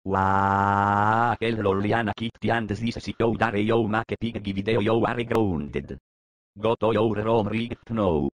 Wow, che loliana kitty and this is yo dare yo make pig video yo are grounded. Got your rom rigged no.